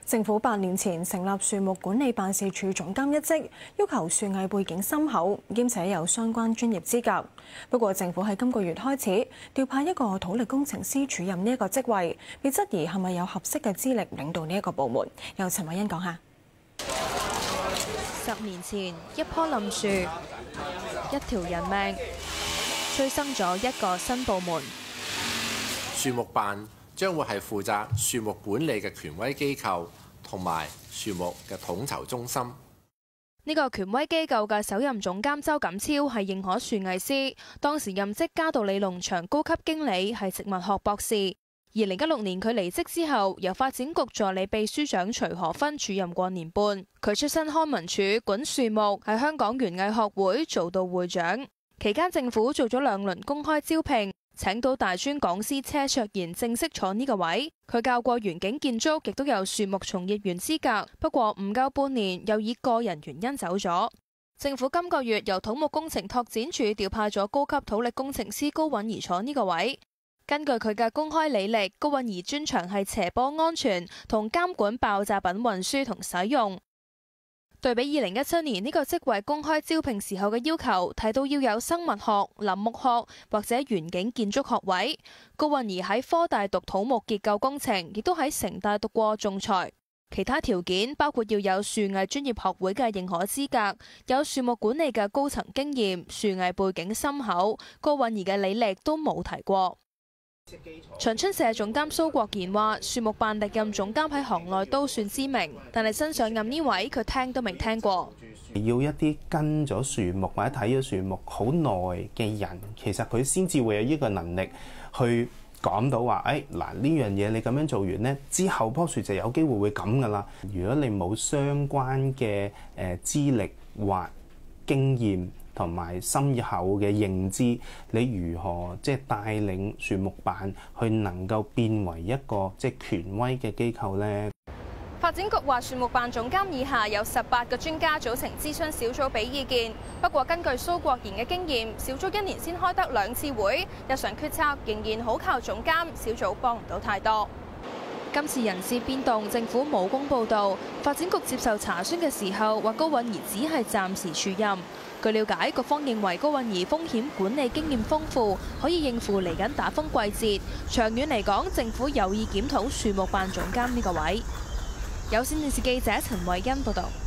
政府8年前成立樹木管理辦事處總監一職，要求樹藝背景深厚，兼且有相關專業資格。不過政府喺今個月開始調派一個土力工程師署任呢一個職位，被質疑係咪有合適嘅資歷領導呢一個部門。由陳偉欣講下。 10年前，一棵冧樹，一條人命，催生咗一個新部門。 樹木辦將會係負責樹木管理嘅權威機構，同埋樹木嘅統籌中心。 呢個權威機構嘅首任總監周錦超係認可樹藝師，當時任職嘉道理農場高級經理，係植物學博士。2016年佢離職之後，由發展局助理秘書長徐可芬署任過年半。佢出身康文署管樹木，喺香港園藝學會做到會長。期間政府做咗2輪公開招聘，請到大專講師車卓賢正式坐呢個位。佢教過園景建築，亦都有樹木從業員資格，不過唔夠半年，又以個人原因走咗。政府今個月由土木工程拓展署調派咗高級土力工程師高韻儀坐呢個位。根據佢嘅公開履歷，高韻儀專長係斜坡安全同監管爆炸品運輸同使用。對比2017年呢個職位公開招聘時候嘅要求，提到要有生物學、林木學或者園景建築學位。高韻儀喺科大讀土木結構工程，亦都喺城大讀過仲裁。其他條件包括要有樹藝專業學會嘅認可資格，有樹木管理嘅高層經驗，樹藝背景深厚。高韻儀嘅履歷都冇提過。長春社總監蘇國賢話：樹木辦歷任總監喺行內都算知名，但係新上任呢位佢聽都未聽過。 要一啲跟咗樹木或者睇咗樹木好耐嘅人，其實佢先至會有呢個能力去講到話，嗱呢樣嘢你咁樣做完呢，之後棵樹就有機會會咁噶啦。如果你冇相關嘅資歷或經驗同埋深厚嘅認知，你如何帶領樹木辦去能夠變為一個權威嘅機構呢？ 發展局話，樹木辦總監以下有18個專家組成諮詢小組俾意見。不過根據蘇國賢嘅經驗，小組1年先開得2次會，日常決策仍然好靠總監，小組幫唔到太多。今次人事變動，政府冇公佈到。發展局接受查詢嘅時候話，高韻儀只係暫時署任。據了解，局方認為高韻儀風險管理經驗豐富，可以應付嚟緊打風季節。長遠嚟講，政府有意檢討樹木辦總監呢個位。有線電視記者陳慧欣報道。